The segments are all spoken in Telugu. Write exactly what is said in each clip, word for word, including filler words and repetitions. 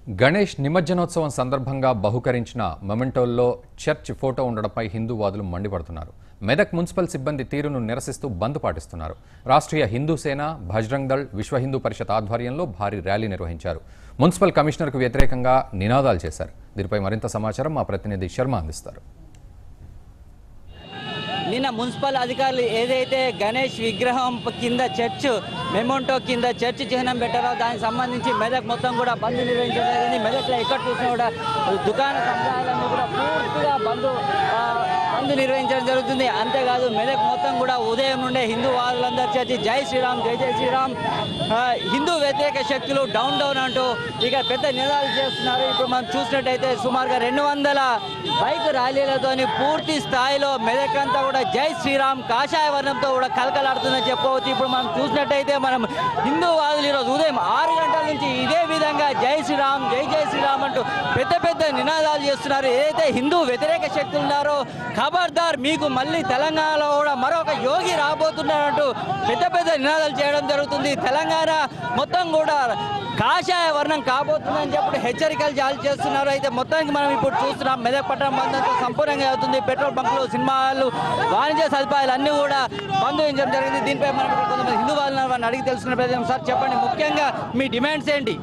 గణేష్ నిమజ్జనోత్సవం సందర్భంగా బహుకరించిన మొమెంటోల్లో చర్చ్ ఫోటో ఉండడంపై హిందూవాదులు మండిపడుతున్నారు. మెదక్ మున్సిపల్ సిబ్బంది తీరును నిరసిస్తూ బంద్ పాటిస్తున్నారు. రాష్ట్రీయ హిందూ సేన, భజ్రంగ్ దళ్, విశ్వ హిందూ పరిషత్ ఆధ్వర్యంలో భారీ ర్యాలీ నిర్వహించారు. మున్సిపల్ కమిషనర్కు వ్యతిరేకంగా నినాదాలు చేశారు. దీనిపై మరింత సమాచారం మా ప్రతినిధి శర్మ అందిస్తారు. నిన్న మున్సిపల్ అధికారులు ఏదైతే గణేష్ విగ్రహం కింద చర్చ్ మెమోంటో కింద చర్చ్ చిహ్నం పెట్టారో దానికి సంబంధించి మెదక్ మొత్తం కూడా బంద్ నిర్వహించడం జరిగింది. మెదక్లో ఎక్కడ చూసినా కూడా దుకాణ సముదాయాలన్నీ కూడా పూర్తిగా బంద్ బంద్ నిర్వహించడం జరుగుతుంది. అంతేకాదు మెదక్ మొత్తం కూడా ఉదయం నుండే హిందూ వాదులందరూ చేసి జై శ్రీరామ్ జై జై శ్రీరామ్, హిందూ వ్యతిరేక శక్తులు డౌన్ డౌన్ అంటూ ఇక పెద్ద నినాదాలు చేస్తున్నారు. ఇప్పుడు మనం చూసినట్టయితే సుమారుగా రెండు వందల బైక్ ర్యాలీలతోని పూర్తి స్థాయిలో మెదక్ అంతా కూడా జై శ్రీరామ్ కాషాయ వర్ణంతో కూడా కలకలాడుతుందని చెప్పుకోవచ్చు. ఇప్పుడు మనం చూసినట్టయితే మనం హిందూ వాదులు ఈరోజు ఉదయం ఆరు గంటల నుంచి ఇదే విధంగా జై శ్రీరామ్ జై జై శ్రీరామ్ అంటూ పెద్ద పెద్ద నినాదాలు చేస్తున్నారు. ఏదైతే హిందూ వ్యతిరేక శక్తులు ఉన్నారో ఖబర్దార్, మీకు మళ్ళీ తెలంగాణలో కూడా మరొక యోగి రాబోతున్నారంటూ పెద్ద పెద్ద నినాదాలు చేయడం జరుగుతుంది. తెలంగాణ మొత్తం కూడా కాషాయ వర్ణం కాబోతుందని చెప్పి హెచ్చరికలు జారీ చేస్తున్నారు. అయితే మొత్తానికి మనం ఇప్పుడు చూస్తున్నాం మెదక్ పట్టణం బంద్ అంతా సంపూర్ణంగా అవుతుంది. పెట్రోల్ బంకులు, సినిమా హాళ్ళు, వాణిజ్య సదుపాయాలు అన్నీ కూడా బంద్ చేయడం జరిగింది. దీనిపై మనం కొంతమంది హిందూ వాళ్ళని వారిని అడిగి తెలుసుకునే ప్రయత్నం. సార్ చెప్పండి, ముఖ్యంగా మీ డిమాండ్స్ ఏంటి?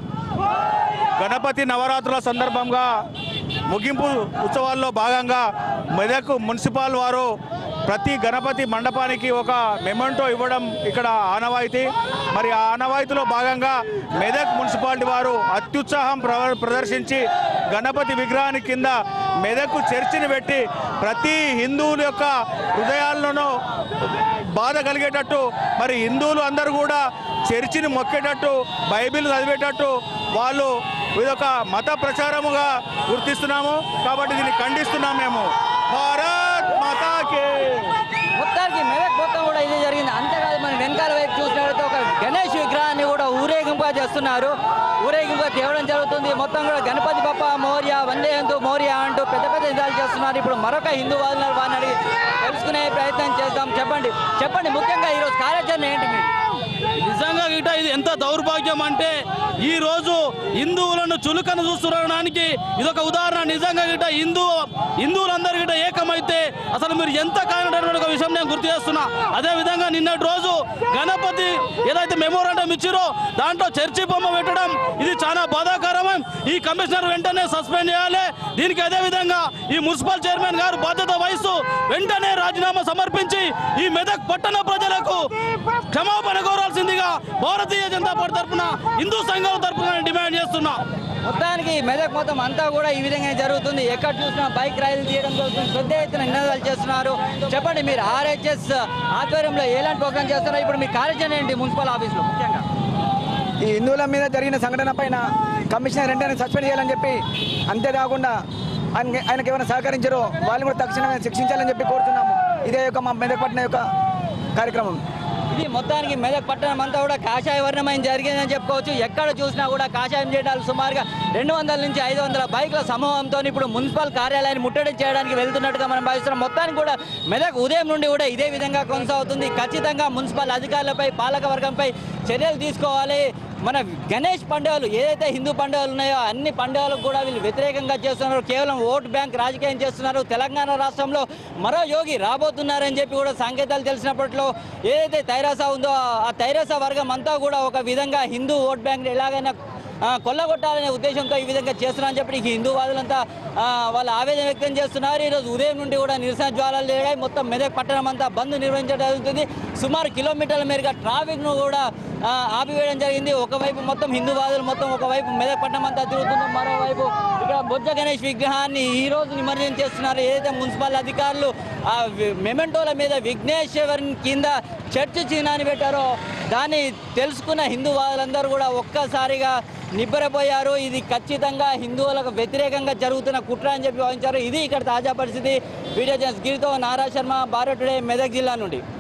గణపతి నవరాత్రుల సందర్భంగా ముగింపు ఉత్సవాల్లో భాగంగా మెదక్ మున్సిపల్ వారు ప్రతి గణపతి మండపానికి ఒక మెమెంటో ఇవ్వడం ఇక్కడ ఆనవాయితీ. మరి ఆ ఆనవాయితీలో భాగంగా మెదక్ మున్సిపాలిటీ వారు అత్యుత్సాహం ప్రదర్శించి గణపతి విగ్రహానికి కింద మెదక్ చర్చిని పెట్టి ప్రతి హిందువుల యొక్క హృదయాల్లోనూ బాధ కలిగేటట్టు, మరి హిందువులు అందరూ కూడా చర్చిని మొక్కేటట్టు, బైబిల్ చదివేటట్టు వాళ్ళు ఇదొక మత ప్రచారముగా గుర్తిస్తున్నాము. కాబట్టి దీన్ని ఖండిస్తున్నాం మేము. భారత్ మాతాకి. మొత్తానికి మెదక్ మొత్తం కూడా ఇదే జరిగింది. అంతేకాదు మనం వెనకాల వైపు చూసినట్లయితే ఒక గణేష్ విగ్రహాన్ని కూడా ఊరేగింపుగా చేస్తున్నారు. ఊరేగింపుగా తేవడం జరుగుతుంది. మొత్తం కూడా గణపతి బప్ప మౌర్య, వందే హిందూ మౌర్య అంటూ పెద్ద పెద్ద నిదాలు చేస్తున్నారు. ఇప్పుడు మరొక హిందూ వాదులు వారిని అడిగి తెలుసుకునే ప్రయత్నం చేద్దాం. చెప్పండి చెప్పండి ముఖ్యంగా ఈరోజు కార్యాచరణ ఏంటి మీరు? నిజంగా గిట ఇది ఎంత దౌర్భాగ్యం అంటే ఈ రోజు హిందువులను చులుకను చూస్తుండడానికి ఇదొక ఉదాహరణ. నిజంగా గిట హిందూ హిందువులందరూ గిట ఏకమైతే అసలు మీరు ఎంత కానటువంటి ఒక విషయం నేను గుర్తు చేస్తున్నా. అదేవిధంగా నిన్నటి రోజు గణపతి ఏదైతే మెమోరాండం ఇచ్చిరో దాంట్లో చర్చి బొమ్మ పెట్టడం ఇది చాలా బాధాకరం. ఈ కమిషనర్ వెంటనే సస్పెండ్ చేయాలి. దీనికి అదేవిధంగా ఈ మున్సిపల్ చైర్మన్ గారు బాధ్యత వహిస్తూ వెంటనే రాజీనామా సమర్పించి ఈ మెదక్ పట్టణ ప్రజలకు క్షమాపణ కోరాల్సిందిగా భారతీయ జనతా పార్టీ తరఫున హిందూ సంఘాల తరఫున డిమాండ్ చేస్తున్నా. మొత్తానికి మెదక్ మొత్తం అంతా కూడా ఈ విధంగా జరుగుతుంది. ఎక్కడ చూసినా బైక్ ర్యాలీలు తీయడం జరుగుతుంది. పెద్ద ఎత్తున నినాదాలు చేస్తున్నారు. చెప్పండి, మీరు ఆర్ఎస్ఎస్ ఆధ్వర్యంలో ఎలాంటి ప్రోగ్రామ్ చేస్తున్నారు? ఇప్పుడు మీ కార్యాచరణ ఏంటి మున్సిపల్ ఆఫీస్లో? ముఖ్యంగా ఈ హిందువుల మీద జరిగిన సంఘటన పైన కమిషనర్ వెంటనే సస్పెండ్ చేయాలని చెప్పి, అంతేకాకుండా ఆయన ఆయనకు ఏమైనా సహకరించారో వాళ్ళు కూడా తక్షణమే శిక్షించాలని చెప్పి కోరుతున్నాము. ఇదే యొక్క మా మెదక్ పట్టణ యొక్క కార్యక్రమం. ఇది మొత్తానికి మెదక్ పట్టణం అంతా కూడా కాషాయ వర్ణమైన జరిగిందని చెప్పుకోవచ్చు. ఎక్కడ చూసినా కూడా కాషాయం చేయడాలు సుమారుగా రెండు వందల నుంచి ఐదు వందల బైక్ల సమూహంతో ఇప్పుడు మున్సిపల్ కార్యాలయాన్ని ముట్టడి చేయడానికి వెళ్తున్నట్టుగా మనం భావిస్తున్నాం. మొత్తానికి కూడా మెదక్ ఉదయం నుండి కూడా ఇదే విధంగా కొనసాగుతుంది. ఖచ్చితంగా మున్సిపల్ అధికారులపై, పాలక వర్గంపై చర్యలు తీసుకోవాలి. మన గణేష్ పండుగలు ఏదైతే హిందూ పండుగలు ఉన్నాయో అన్ని పండుగలకు కూడా వీళ్ళు వ్యతిరేకంగా చేస్తున్నారు. కేవలం ఓటు బ్యాంక్ రాజకీయం చేస్తున్నారు. తెలంగాణ రాష్ట్రంలో మరో యోగి రాబోతున్నారని చెప్పి కూడా సంకేతాలు తెలిసినప్పట్లో ఏదైతే తైరాస ఉందో ఆ తైరాస వర్గం అంతా కూడా ఒక విధంగా హిందూ ఓట్ బ్యాంక్ ఎలాగైనా కొల్లగొట్టాలనే ఉద్దేశంతో ఈ విధంగా చేస్తున్నారని చెప్పి ఈ హిందూ వాదులంతా వాళ్ళ ఆవేదన వ్యక్తం చేస్తున్నారు. ఈరోజు ఉదయం నుండి కూడా నిరసన జ్వాలలు జరిగాయి. మొత్తం మెదక్ పట్టణం అంతా బంద్ నిర్వహించడం జరుగుతుంది. సుమారు కిలోమీటర్ల మేరగా ట్రాఫిక్ను కూడా ఆపివేయడం జరిగింది. ఒకవైపు మొత్తం హిందూ వాదులు మొత్తం ఒకవైపు మెదక్ పట్టణం అంతా తిరుగుతుంది. మరోవైపు ఇక్కడ బొజ్జ గణేష్ విగ్రహాన్ని ఈ రోజు నిమజ్జనం చేస్తున్నారు. ఏదైతే మున్సిపల్ అధికారులు ఆ మెమెంటోల మీద విఘ్నేశ్వరుని కింద చర్చ్ చిహ్నాన్ని పెట్టారో దాన్ని తెలుసుకున్న హిందూ వాదులందరూ కూడా ఒక్కసారిగా నిబ్బరపోయారు. ఇది ఖచ్చితంగా హిందువులకు వ్యతిరేకంగా జరుగుతున్న కుట్ర అని చెప్పి భావించారు. ఇది ఇక్కడ తాజా పరిస్థితి. వీడియో జర్నలిస్ట్ గిరితో నారా శర్మ, భారత్ టుడే, మెదక్ జిల్లా నుండి.